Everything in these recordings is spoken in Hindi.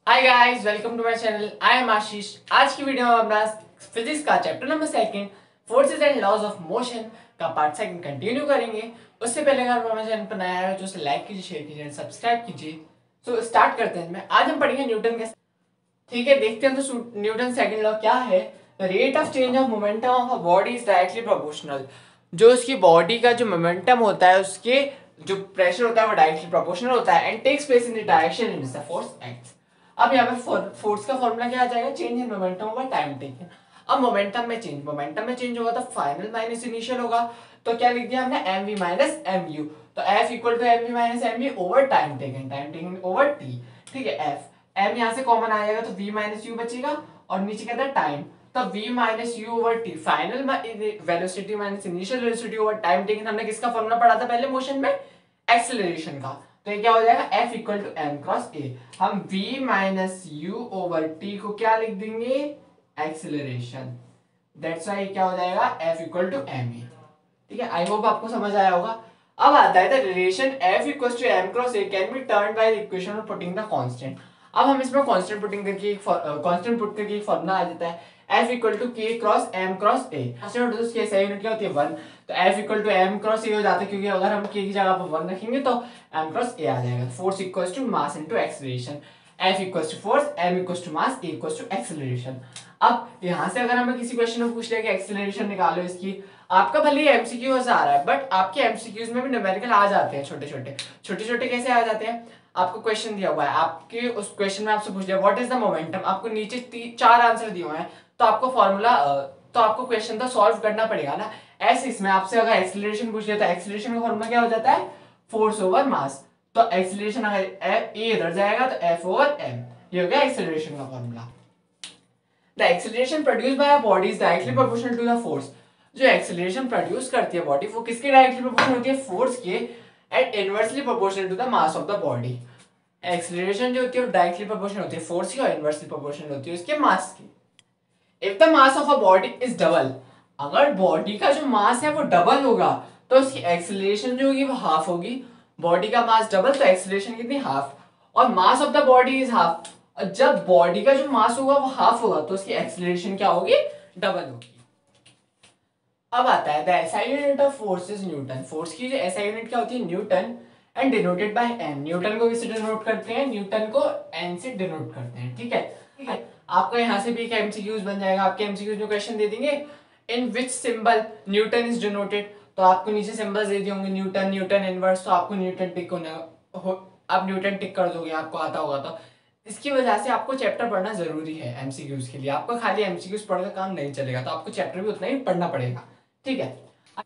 Hi guys, welcome to my channel. I am Ashish. आज की वीडियो में अपना फिजिक्स का chapter number second forces and laws of motion का पार्ट सेकंड कंटिन्यू करेंगे। उससे पहले अगर आप हमारे चैनल पर नया है तो उसे लाइक कीजिए, शेयर कीजिए, सब्सक्राइब कीजिए। तो स्टार्ट करते हैं। आज हम पढ़ेंगे न्यूटन के। ठीक है, देखते हैं तो न्यूटन सेकंड लॉ क्या है। The rate of change of momentum of a body is directly proportional. जो उसकी बॉडी का जो मोमेंटम होता है, उसके जो प्रेशर होता है वो डायरेक्टली प्रोपोर्शनल होता है and takes place in the direction in the force acts. अब यहाँ पे फोर्स का फॉर्मूला क्या आ जाएगा? Change in momentum over time taken. अब मोमेंटम में चेंज होगा तो फाइनल माइनस इनिशियल होगा। तो क्या लिख दिया हमने? M v minus m u. तो F equal to m v minus m u over time taken over t. ठीक है, एफ एम यहाँ से कॉमन आएगा तो v माइनस यू बचेगा और नीचे कहता है टाइम, तो v minus u over t. Final velocity minus initial velocity over time taken. हमने किसका फॉर्मूला पढ़ा था पहले मोशन में? एक्सेलरेशन का। तो ये क्या हो जाएगा? F equal to m cross a. हम v minus u over t को क्या लिख देंगे? एक्सेलरेशन। दैट्स वाई क्या हो जाएगा? F equal to m a. ठीक है, आई होप आपको समझ आया होगा। अब आता है the relation F equal to m cross a can be turn by the equation of putting the constant. अब हम इसमें कांस्टेंट पुटिंग करके कांस्टेंट पुट करके एक फॉर्मूला आ जाता है F equal to k cross m cross a. उसकी SI यूनिट क्या होती है? 1। तो F equal to m cross a हो जाता है, क्योंकि अगर हम के की जगह पर 1 रखेंगे तो एम क्रॉस ए आ जाएगा। Force equal to mass into acceleration. F equal to force, m equal to mass, a equal to acceleration. अब यहाँ से अगर हमें किसी क्वेश्चन में पूछ लिया कि एक्सेलरेशन निकालो इसकी, आपका भले ही एमसीक्यू से आ रहा है बट आपके एमसीक्यूज में भी न्यूमेरिकल आ जाते हैं। छोटे छोटे कैसे आ जाते हैं? आपको क्वेश्चन दिया हुआ है, आपके उस क्वेश्चन में आपसे पूछ लिया व्हाट इज द मोमेंटम, आपको नीचे 4 आंसर दिए हुए हैं, तो आपको फॉर्मूला तो आपको क्वेश्चन तो सॉल्व करना पड़ेगा ना। ऐसे इसमें आपसे अगर एक्सेलरेशन पूछ लिया तो एक्सेलरेशन का फॉर्मूला क्या हो जाता है? Force over mass. तो एक्सेलरेशन अगर ए इधर जाएगा तो एफ ओवर एम, ये हो गया एक्सेलरेशन का formula. The acceleration produced by a body is directly proportional to the force. जो एक्सेलरेशन प्रोड्यूस करती है बॉडी, वो किसके डायरेक्टली प्रोपोर्शनल होती है? फोर्स के। And inversely proportional to the mass of the body. Acceleration जो होती है वो डायरेक्टली प्रोपोर्शनल होती है फोर्स की और इनवर्सली प्रोपोर्शनल होती है उसके मास की। If the mass of a body is double, अगर बॉडी का जो मास है वो डबल होगा तो उसकी एक्सेलरेशन जो होगी वो हाफ होगी। बॉडी का मास डबल तो एक्सेलरेशन कितनी? हाफ। और mass of the body is half, और जब बॉडी का जो मास होगा वो हाफ होगा तो उसकी एक्सेलरेशन क्या होगी? डबल होगी। अब आता है the SI unit of force is newton. Force की जो एसआई यूनिट क्या होती है? Newton. And denoted by N. Newton को किससे डिनोट करते हैं? न्यूटन को एन से डिनोट करते हैं। ठीक है, आपका यहाँ से भी एक एमसीक्यूज बन जाएगा। आपके एमसीक्यूज में क्वेश्चन दे देंगे in which symbol newton is denoted, तो आपको नीचे सिंबल्स दे दिए होंगे न्यूटन, न्यूटन इनवर्स, तो आपको न्यूटन टिक होना आप न्यूटन टिक कर दोगे, आपको आता होगा। तो इसकी वजह से आपको चैप्टर पढ़ना जरूरी है एमसीक्यूज के लिए। आपको खाली एमसीक्यूज पढ़कर काम नहीं चलेगा, तो आपको चैप्टर भी उतना ही पढ़ना पड़ेगा। ठीक है,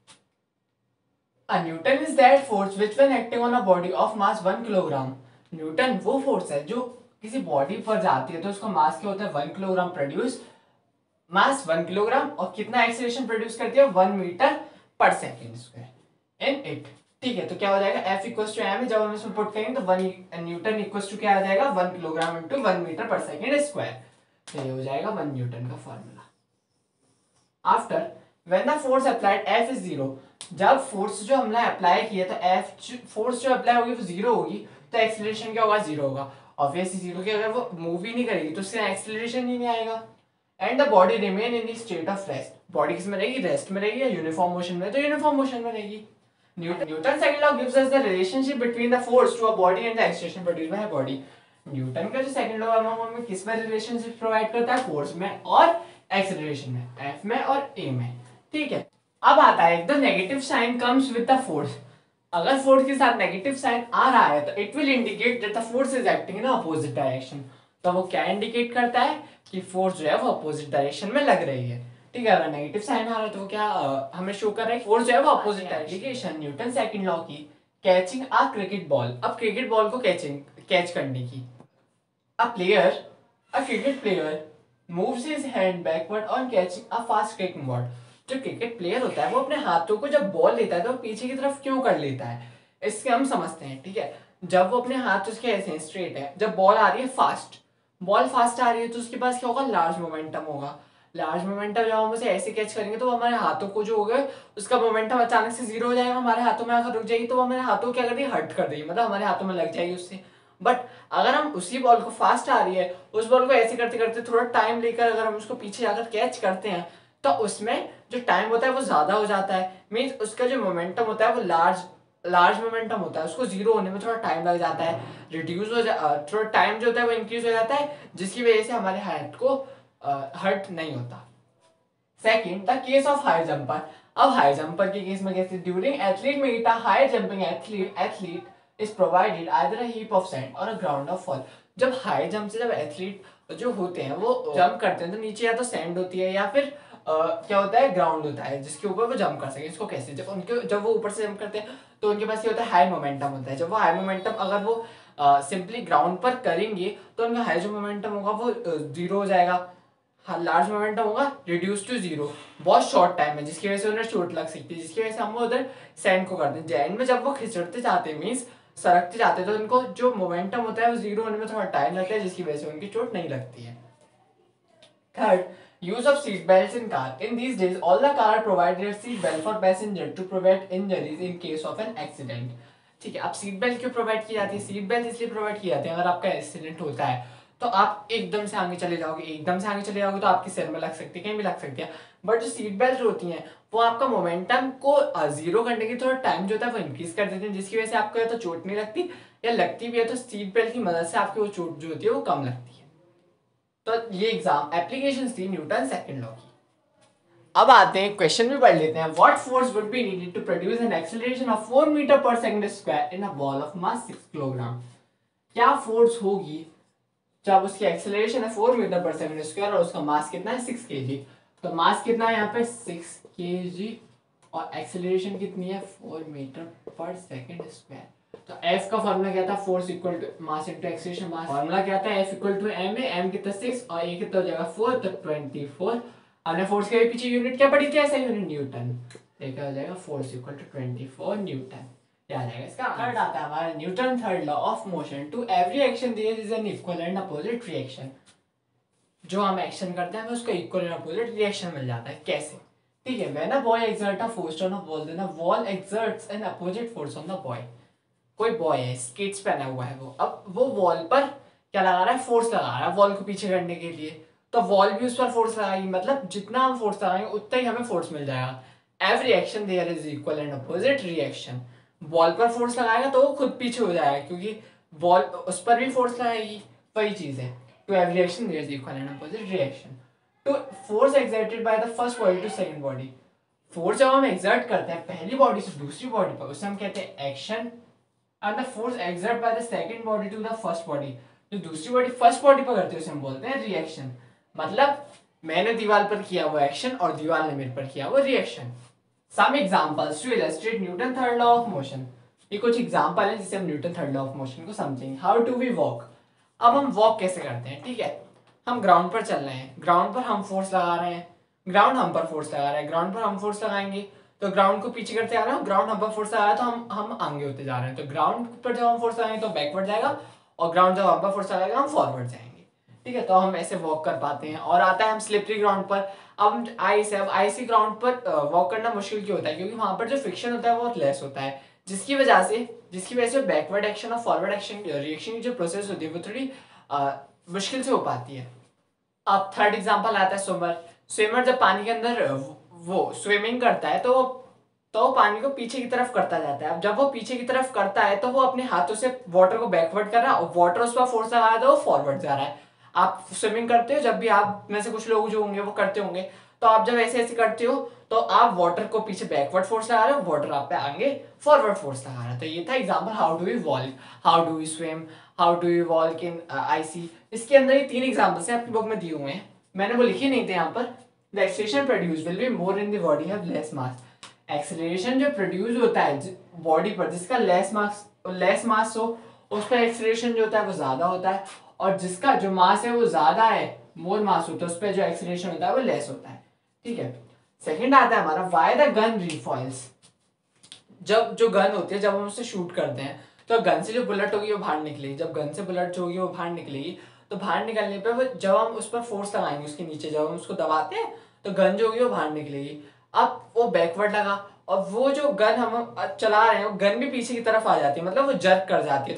A Newton is that force which when acting on a body of mass 1 kilogram. Newton वो फोर्स है जो किसी बॉडी पर जाती है तो उसका मास क्या होता है? 1 किलोग्राम प्रोड्यूस, मास 1 किलोग्राम, और कितना एक्सेलरेशन प्रोड्यूस करती है? 1 metre per second square in it. ठीक है, तो क्या हो जाएगा? F इक्वल टू एम, जब हम इसमें पुट करेंगे तो 1 न्यूटन इक्वल टू क्या आ जाएगा? 1 kilogram into 1 metre per second square. तो ये हो जाएगा 1 न्यूटन का formula. After when the force applied F is 0, जब फोर्स जो हमने अप्लाई किया तो फोर्स जो अप्लाई होगी वो 0 होगी, तो एक्सेलरेशन क्या होगा? 0 होगा। ऑब्वियसली 0 की अगर वो मूव ही नहीं करेगी तो उससे एक्सेलरेशन ही नहीं आएगा। And the body remain in the state of rest. Body किस में रहेगी? रेस्ट में रहेगी। या यूनिफॉर्म मोशन में? तो यूनिफॉर्म मोशन में रहेगी। Newton second law gives us the relationship between the force to a body and the acceleration produced by a body. Newton का जो सेकंड लॉ है हमें किस में रिलेशनशिप प्रोवाइड करता है? फोर्स में और एक्सेलरेशन में, एफ में और ए में। ठीक है, अब आता है the negative sign comes with the force. अगर फोर्स के साथ नेगेटिव साइन आ रहा है तो it will indicate that the force is acting in opposite direction. तो वो क्या इंडिकेट करता है? कि फोर्स जो है वो अपोजिट डायरेक्शन में लग रही है। ठीक है, अगर नेगेटिव साइन आ रहा है तो वो क्या हमें शो कर रहा है? फोर्स जो है वो opposite direction. Newton second law की कैचिंग अ क्रिकेट बॉल। अब क्रिकेट बॉल को कैच करने की, a cricket player moves his hand backward on catching a fast kicking ball। जो क्रिकेट प्लेयर होता है वो अपने हाथों को जब बॉल लेता है तो पीछे की तरफ क्यों कर लेता है? इससे हम समझते हैं। ठीक है, जब वो अपने हाथ उसके ऐसे स्ट्रेट है, जब बॉल आ रही है फास्ट, बॉल फास्ट आ रही है तो उसके पास क्या होगा? लार्ज मोमेंटम होगा। लार्ज मोमेंटम जब हम उसे ऐसे कैच करेंगे तो हमारे हाथों को जो होगा उसका मोमेंटम अचानक से 0 हो जाएगा, हमारे हाथों में आकर रुक जाएगी, तो वो हमारे हाथों को क्या कर देगी? हर्ट कर देगी, मतलब हमारे हाथों में लग जाएगी उससे, बट अगर हम उसी बॉल को फास्ट आ रही है, उस बॉल को ऐसे करते करते थोड़ा टाइम लेकर अगर हम उसको पीछे जाकर कैच करते हैं तो उसमें जो टाइम होता है वो ज्यादा हो जाता है। मीन्स उसका जो मोमेंटम होता है वो लार्ज मोमेंटम होता है, उसको जीरो होने में थोड़ा टाइम लग जाता है, रिड्यूस हो थोड़ा टाइम जो होता है वो इंक्रीज हो जाता है, जिसकी वजह से हमारे हार्ट को हर्ट नहीं होता। Second, the case of high jumper. अब हाई जंपर के केस में कैसे, during athlete meet a high jumping athlete is provided either a heap of sand or a ground of fall. जब हाई जंप से जब एथलीट जो होते हैं वो जंप करते हैं तो नीचे या तो सैंड होती है या फिर क्या होता है, ग्राउंड होता है जिसके ऊपर वो जंप कर सके। इसको कैसे, जब वो ऊपर से जंप करते हैं तो उनके पास ये होता है हाई मोमेंटम होता है। जब वो हाई मोमेंटम अगर वो सिंपली ग्राउंड पर करेंगे तो उनका हाई जो मोमेंटम होगा वो जीरो हो जाएगा, लार्ज मोमेंटम होगा रिड्यूस टू जीरो बहुत शॉर्ट टाइम में, जिसकी वजह से उन्हें चोट लग सकती है, जिसकी वजह से हम उधर सैंड को करते हैं। जैंड में जब वो खिसड़ते जाते हैं मीन्स सरकते जाते हैं तो उनको जो मोमेंटम होता है वो जीरो होने में थोड़ा टाइम लगता है, जिसकी वजह से उनकी चोट नहीं लगती है। Third, use of seat belts in car. In these days, all the car provide a seat belt for passenger to prevent injuries in case of an accident. ठीक है, अब सीट बेल्ट क्यों प्रोवाइड की जाती है? सीट बेल्ट इसलिए प्रोवाइड की जाती है अगर आपका एक्सीडेंट होता है तो आप एकदम से आगे चले जाओगे तो आपके सिर में लग सकती है, कहीं भी लग सकती है। बट जो सीट बेल्ट होती हैं वो आपका मोमेंटम को जीरो करने की थोड़ा टाइम जो होता है वो इंक्रीज कर देते हैं, जिसकी वजह से आपको या तो चोट नहीं लगती या लगती भी है तो सीट बेल्ट की मदद से आपकी वो चोट जो होती है वो कम लगती है। तो ये एग्जाम एप्लीकेशन थी न्यूटन सेकंड लॉ की। अब आते हैं क्वेश्चन भी पढ़ लेते हैं। What force would be needed to produce an acceleration of 4 metre per second square in a ball of mass 6 kilogram. क्या फोर्स होगी जब उसकी एक्सेलरेशन है 4 मीटर पर सेकंड स्क्वायर और उसका मास कितना है 6 केजी। तो मास कितना है यहाँ पे 6 केजी और एक्सेलरेशन कितनी है 4 मीटर पर सेकंड स्क्वायर। तो F का फॉर्मूला क्या था, force equal to mass into acceleration mass. Formula क्या था, F इक्वल टू m कितना 6 और a कितना हो जाएगा 4 तो 24। हमने फोर्स के पीछे यूनिट क्या पढ़ी थी, ऐसा यूनिट न्यूटन। क्या हो जाएगा फोर्स इक्वल टू 24 न्यूटन। क्या आ जाएगा इसका। थर्ड आता है हमारा Newton third law of motion. To every action there is an equal and opposite reaction. जो हम एक्शन करते हैं हमें उसका इक्वल एंड अपोजिट रिएक्शन मिल जाता है। कैसे, ठीक है, when a boy exert a force on a ball then a ball exerts an opposite force on the boy. कोई बॉय है, स्केट्स पहना हुआ है वो, अब वो वॉल पर क्या लगा रहा है, फोर्स लगा रहा है वॉल को पीछे करने के लिए, तो वॉल भी उस पर फोर्स लगाएगी, मतलब जितना हम फोर्स लगाएंगे उतना ही हमें फोर्स मिल जाएगा। Every action there is equal and opposite reaction. Ball पर फोर्स लगाएगा तो वो खुद पीछे हो जाएगा क्योंकि बॉल उस पर भी फोर्स लगाएगी, वही चीज है। To every action there is equal and opposite reaction. Two force exerted by the first body to second body. Force जब हम एक्सर्ट करते हैं पहली बॉडी से दूसरी बॉडी पर उसे हम कहते हैं action. and the force exerted by the second body to the first body, जो दूसरी बॉडी फर्स्ट बॉडी पर करती है उसे हम बोलते हैं रिएक्शन। मतलब मैंने दीवार पर किया वो एक्शन और दीवार ने मेरे पर किया वो reaction. Some examples to illustrate Newton third law of motion. ये कुछ एग्जांपल है जिससे हम Newton third law of motion को समझेंगे। How do we walk. अब हम वॉक कैसे करते हैं, ठीक है, हम ग्राउंड पर चल रहे हैं, ग्राउंड पर हम फोर्स लगा रहे हैं, ग्राउंड हम पर फोर्स लगा रहा है, ग्राउंड पर हम फोर्स लगाएंगे तो ग्राउंड को पीछे करते आ रहे हो, ग्राउंड हम पर फोर्स लगाया तो हम आगे होते जा रहे हैं, तो ग्राउंड पर जब हम फोर्स लगाएंगे तो बैकवर्ड जाएगा और ग्राउंड जब हम पर फोर्स लगाएगा हम फॉरवर्ड जाएंगे। ठीक है, तो हम ऐसे वॉक कर पाते हैं। और आता है हम स्लिपरी ग्राउंड पर। अब आईसी ग्राउंड पर वॉक करना मुश्किल क्यों होता है, क्योंकि वहां पर जो फ्रिक्शन होता है वो बहुत लेस होता है, जिसकी वजह से बैकवर्ड एक्शन और फॉरवर्ड एक्शन रिएक्शन की जो प्रोसेस होती है वो थोड़ी मुश्किल से हो पाती है। अब थर्ड एग्जांपल आता है स्विमर जब पानी के अंदर वो स्विमिंग करता है तो वो पानी को पीछे की तरफ करता जाता है। अब जब वो पीछे की तरफ करता है तो वो अपने हाथों से वाटर को बैकवर्ड कर रहा है और वाटर उस पर फोर्स लगा रहा है तो वो फॉरवर्ड जा रहा है। आप स्विमिंग करते हो, जब भी आप में से कुछ लोग जो होंगे वो करते होंगे, तो आप जब ऐसे ऐसे करते हो तो आप वाटर को पीछे बैकवर्ड फोर्स लगा रहे हो, वाटर आप पे आगे फॉरवर्ड फोर्स लगा रहा है। तो ये था example how do we walk, how do we swim, how do we walk in icy. इसके अंदर ये 3 एग्जांपल्स हैं, आपकी बुक में दिए हुए हैं, मैंने वो लिखे नहीं थे यहाँ पर। The acceleration produce will be more in the body have less mass. Acceleration जो प्रोड्यूस होता है बॉडी पर जिसका लेस मास हो उस पर एक्सेलरेशन जो होता है वो ज्यादा होता है, और जिसका जो मास है वो ज्यादा है, मोर मास हो, तो उस पर जो एक्सेलरेशन होता है वो लेस होता है। ठीक है, सेकंड आता है हमारा व्हाई द गन रिकॉइल्स। जब जो गन होती है जब हम उससे शूट करते हैं तो गन से जो बुलेट होगी वो बाहर निकलेगी, जब गन से बुलेट जो होगी वो बाहर निकलेगी तो बाहर निकलने पे वो जब हम उस पर फोर्स लगाएंगे उसके नीचे जब हम उसको दबाते हैं तो गन जो होगी वो बाहर निकलेगी। अब वो बैकवर्ड लगा और वो जो गन हम चला रहे हैं वो गन भी पीछे की तरफ आ जाती है, मतलब वो जर्क कर जाती है, तो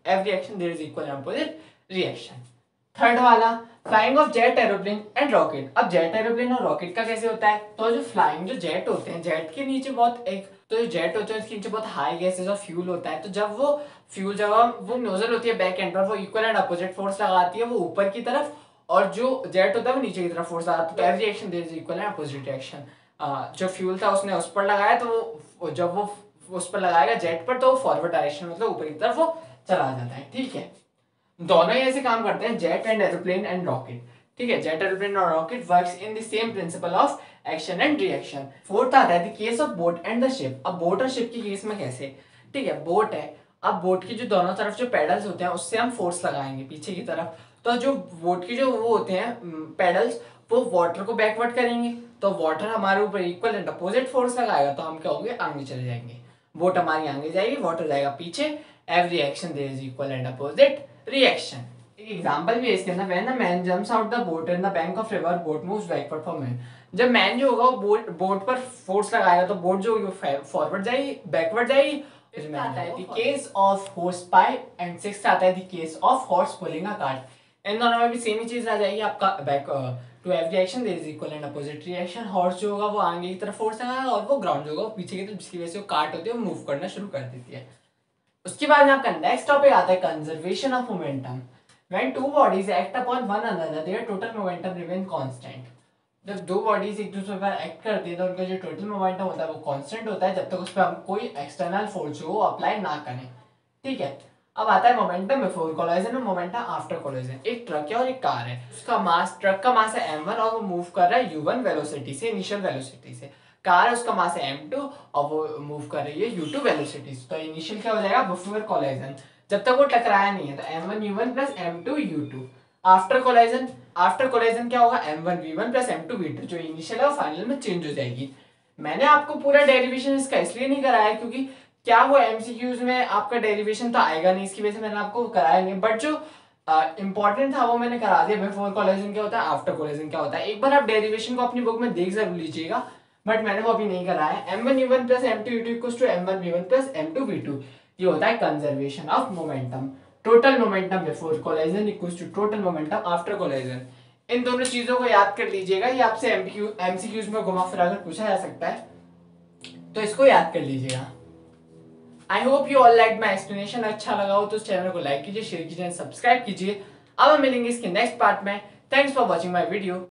every action there is equal and opposite reaction. Third वाला flying of jet aeroplane and rocket. अब जेट एरोप्लेन और रॉकेट का कैसे होता है, तो जो फ्लाइंग जो जेट होते हैं, जेट के नीचे बहुत एक तो जो जेट होते हैं उसके नीचे बहुत हाई गैसेस और फ्यूल होता है, तो जब वो फ्यूल वो नोजल होती है बैक एंड पर, वो इक्वल एंड अपोजिट फोर्स लगाती है वो ऊपर की तरफ, और जो जेट होता है वो नीचे की तरफ फोर्स लगाता है। तो every reaction there is equal and opposite reaction. जो फ्यूल था उसने उस पर लगाया, तो वो जब वो उस पर लगाएगा जेट पर, तो वो फॉरवर्ड डायरेक्शन मतलब ऊपर की तरफ वो चला जाता है। ठीक है, दोनों ही ऐसे काम करते हैं, jet and aeroplane and rocket. ठीक है, जेट एरोप्लेन और rocket works in the same principle of action and reaction. Fourth आता है the case of boat and the ship. अब बोट और शिप की केस में कैसे, ठीक है, बोट है, अब बोट की जो दोनों तरफ जो पेडल्स होते हैं उससे हम फोर्स लगाएंगे पीछे की तरफ, तो जो बोट की जो वो होते हैं पेडल्स, वो वाटर को बैकवर्ड करेंगे, तो वाटर हमारे ऊपर इक्वल एंड अपोजिट फोर्स लगाएगा, तो हम क्या होंगे, आगे चले जाएंगे। बोट हमारी आगे जाएगी, वाटर जाएगा पीछे। Every action there is equal and opposite reaction. एक एग्जांपल भी है इसके अंदर, when a man jumps out the boat in the bank of river, boat moves backward for man. जब मैन जो होगा वो बोट पर फोर्स लगाएगा, तो बोट जो फॉरवर्ड जाएगी, बैकवर्ड जाएगी। फिफ्थ आता है the case of hose pipe and sixth आता है the case of horse pulling a cart. इन दोनों में भी सेम ही चीज आ जाएगी आपका, back to every action there is equal and opposite reaction. Horse जो होगा वो आगे की तरफ फोर्स लगाएगा, और वो ग्राउंड जो होगा वो पीछे की तरफ, जिसकी वजह से वो कार्ट होती है वो मूव करना शुरू कर देती है। उसके बाद आपका नेक्स्ट टॉपिक आता है conservation of momentum. When two bodies act upon one another, their total momentum remain constant. जब दो बॉडीज एक दूसरे पर एक्ट करती है तो उनका जो टोटल मोमेंटम होता है वो कांस्टेंट होता है, जब तक उस पर हम कोई एक्सटर्नल फोर्स जो अप्लाई ना करें। ठीक है, अब आता है मोमेंटम बिफोर कोलिजन और मोमेंटम आफ्टर कोलिजन। एक ट्रक है और एक कार है, उसका मास, ट्रक का मास है m1 और वो मूव कर रहा है u1 वेलोसिटी से, इनिशियल वेलोसिटी से। कार है, उसका मास है m2 और वो मूव कर रही है u2 वेलोसिटी से। तो इनिशियल क्या हो जाएगा, बिफोर कोलिजन, जब तक वो टकराया नहीं है, तो m1 u1 plus m2 u2। After collision, after collision क्या होगा, m1 v1 plus m2 v2, जो इनिशियल है वो फाइनल में चेंज हो जाएगी। मैंने आपको पूरा डेरिवेशन इसका इसलिए नहीं कराया क्योंकि क्या वो एमसीक्यूज में आपका डेरिवेशन तो आएगा नहीं, इसकी वजह से मैंने आपको कराया नहीं, बट जो इंपॉर्टेंट था वो मैंने करा दिया। बिफोर कोलिजन क्या होता है, आफ्टर कोलिजन क्या होता है, एक बार आप डेरिवेशन को अपनी बुक में देख जरूर लीजिएगा, बट मैंने वो अभी नहीं कराया। m1 u1 plus m2 u2 equals to m1 v1 plus m2 v2, ये होता है conservation of momentum. Total momentum before collision equals to total momentum after collision. इन दोनों चीजों को याद कर लीजिएगा, ये आपसे एमसीक्यूज में घुमा फिरा कर पूछा जा सकता है, तो इसको याद कर लीजिएगा। I hope you all like my explanation. अच्छा लगा हो तो इस चैनल को लाइक कीजिए, शेयर कीजिए, सब्सक्राइब कीजिए। अब हम मिलेंगे इसके नेक्स्ट पार्ट में। Thanks for watching my video.